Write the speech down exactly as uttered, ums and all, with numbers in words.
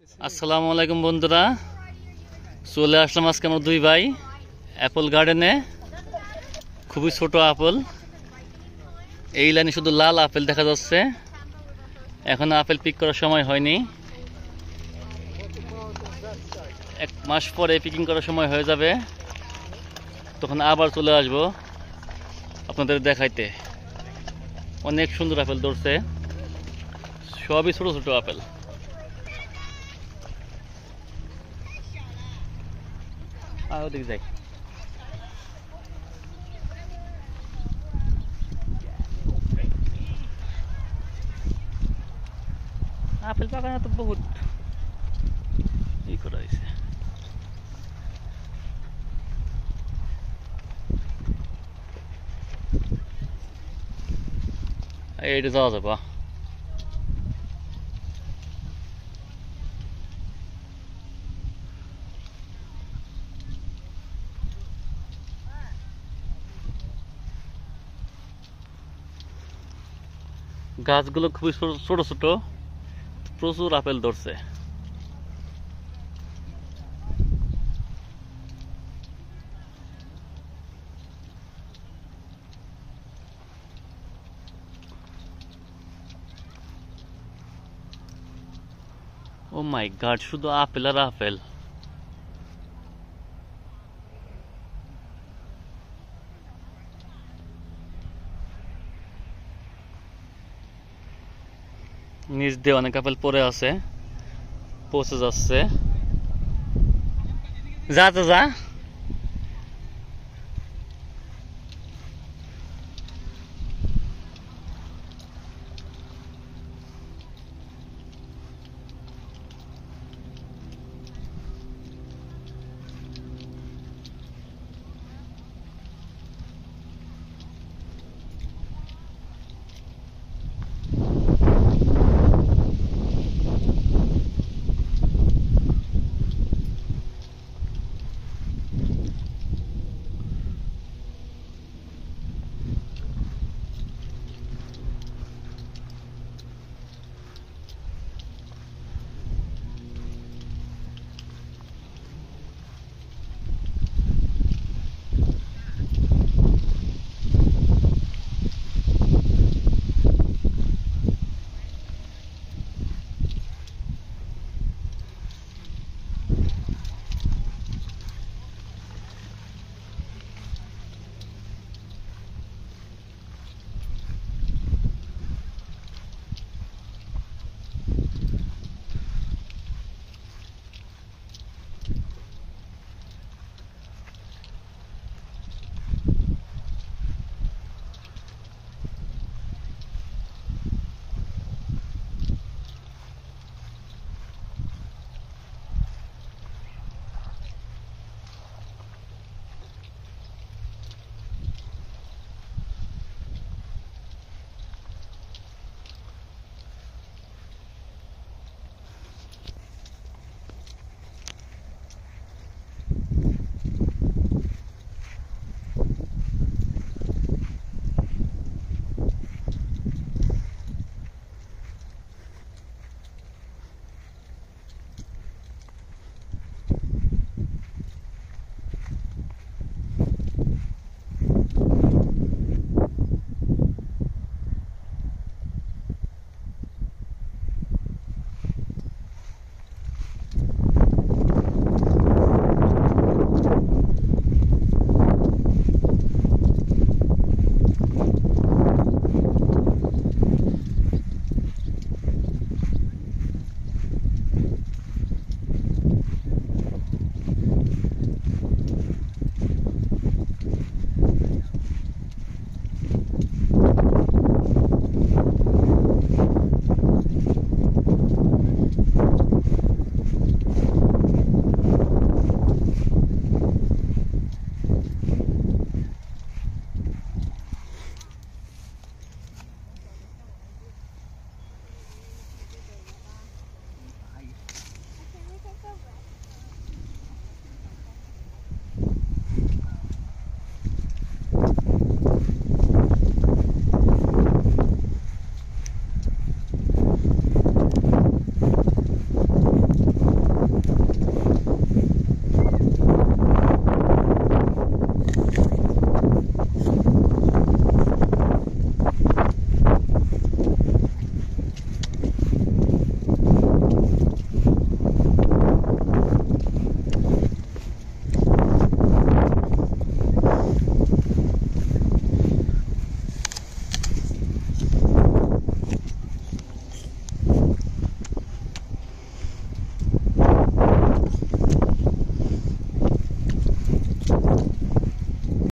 আসসালামু আলাইকুম বন্ধুরা, চলে আসলাম আজকে আমার দুই ভাই অ্যাপল গার্ডেনে। খুবই ছোট আপেল, এই লাইনে শুধু লাল আপেল দেখা যাচ্ছে। এখন আপেল পিক করার সময় হয়নি, এক মাস পরে পিকিং করার সময় হয়ে যাবে, তখন আবার চলে আসবো আপনাদের দেখাইতে। অনেক সুন্দর আপেল ধরছে, সবই ছোট ছোট আপেল। ওদিকে যাই। আপেল বাগানে তো বহুত ই করা হয়েছে। এইটা যাওয়া যাবে। গাছগুলো খুবই ছোট ছোট, প্রচুর আপেল ধরছে। ও মাই গড, শুধু আপেল আর আপেল। নিচ দিয়ে অনেক আপেল পড়ে আছে, পচে যাচ্ছে। যা তো যা।